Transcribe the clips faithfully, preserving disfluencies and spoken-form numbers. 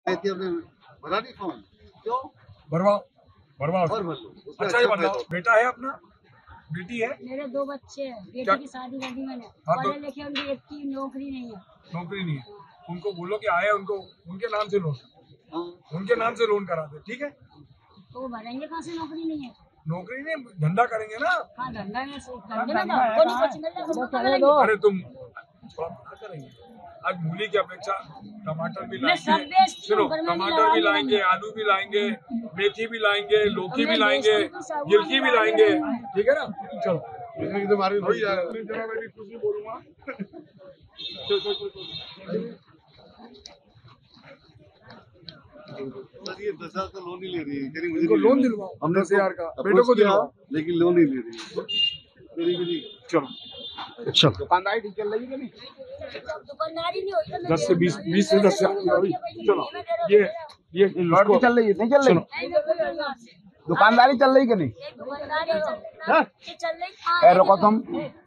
भरा नहीं फोन क्यों भरवाओ भरवाओ और भर लो। अच्छा ये बताओ, बेटा है अपना, बेटी है? मेरे दो बच्चे हैं, बेटी क्या? की शादी कर दी मैंने। हाँ, तो- पढ़े लिखे उनकी एक की नौकरी नहीं है। नौकरी नहीं है, उनको बोलो कि आए उनको उनके नाम से लोन, हाँ। उनके नाम से लोन करा दे, ठीक है? तो वो भरेंगे कहाँ से? नौकरी नहीं है। नौकरी नहीं, धंधा करेंगे ना। हाँ धंधा में से धंधे में तो हमको नहीं कुछ मिल रहा, उसको क्या करेंगे? अरे तुम थोड़ा मना करेंगे, आज मूली की अपेक्षा टमाटर भी मैं सब लाएंगे, बेचती सुनो हूँ, पर मैं नहीं टमाटर भी लगा लाएंगे, आलू भी लाएंगे, मेथी भी लाएंगे, लौकी भी मैं लाएंगे, बेचती हूँ, सब गिलकी भी लाएंगे, ठीक है ना? चलो इसमें तो हमारी हो ही जाएगा, जरा मैं भी कुछ नहीं बोलूंगा। सर ये दस हजार का लोन ही ले रही है, कह रही मुझे इनको नहीं लोन लेना। दिलवाओ, हमने दस हजार का, approach बेटों को किया, दिलवाओ। लेकिन लोन ही ले रही है। मेरी मेरी चलो चलो दुकानदारी ठीक चल रही है कि नहीं? जब दुकानदारी नहीं होती तो मैं दस से बीस, बीस से दस अभी चलो ये ये लॉट भी चल रही है नहीं चल रही? दुकानदारी चल रही कि नहीं? दुकानदारी हाँ? चल रही। ए, रुको तुम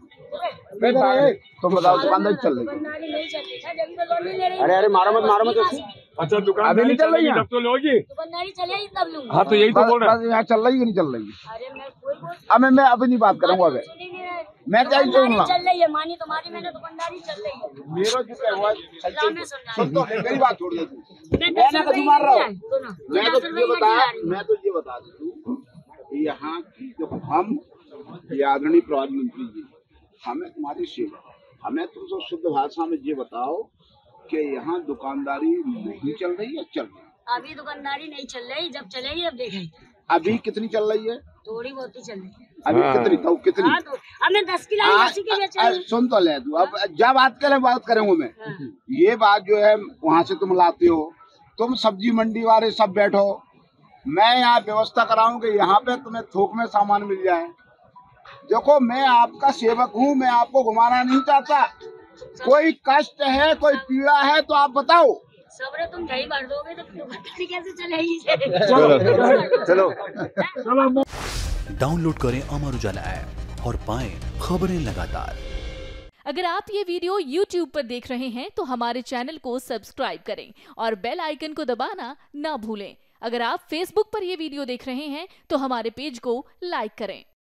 तुम बताओ दुकानदारी चल रही है? दुकानदारी नहीं चल रही है, जब तो लोन नहीं ले रही। अरे अरे मारो मत मारो मत ऐसे। अच्छा दुकान अभी नहीं चल रही है? तब तो लोगी। दुकानदारी चलेगी तब लूंगा। हाँ तो यही तो बोल रहा बस यहाँ चल रही है कि नहीं चल रही है? अरे मैं कोई बोल अब मैं मैं अभी नहीं बात करूंगा अभी। सुन ही नहीं रहे। मैं क्या ही दुकानदारी बोलूंगा? चल रही है, मानी तुम्हारी मैंने दुकानदारी चल रही है। मेरा जितना हुआ ला मैं सुन रहा हूँ। सुन तो मेरी बात छोड़ दे तू। मैं मैं दस ना रुपए कभी ही मार रहा नहीं हूँ। लाई, सुनो। मैं दस तो रुपए ये ही नहीं बता ला रही हूँ। मैं तो ये बता दूँ कि यहाँ की जो हम ये आदरणीय प्रधानमंत्री जी हमें तुम्हारी सेवा, हमें तुमसे शुद्ध भाषा में ये बताओ कि यहाँ दुकानदारी नहीं चल रही है? चल रही है? अभी दुकानदारी नहीं चल रही, जब चलेगी तब देखेंगे। अभी कितनी चल रही है? थोड़ी बहुत ही चल रही है। अभी कितनी तो कितनी? हाँ तो हमें दस की लाई, आ, अस्सी की बेच आ, रही है। सुन तो ले तू, अब जब बात करें बात करेंगे मैं हाँ। ये बात जो है वहाँ से तुम लाते हो, तुम सब्जी मंडी वाले सब बैठो, मैं यहाँ व्यवस्था कराऊं कि यहाँ पे तुम्हें थोक में सामान मिल जाए। देखो मैं आपका सेवक हूँ, मैं आपको घुमाना नहीं चाहता। कोई कष्ट है, कोई पीड़ा है तो आप बताओ। सबरे तुम दही भर दोगे तो दुकानदारी कैसे चलेगी? चलो चलो डाउनलोड करें अमर उजाला ऐप और पाएं खबरें लगातार। अगर आप ये वीडियो यूट्यूब पर देख रहे हैं तो हमारे चैनल को सब्सक्राइब करें और बेल आइकन को दबाना ना भूलें। अगर आप फेसबुक पर ये वीडियो देख रहे हैं तो हमारे पेज को लाइक करें।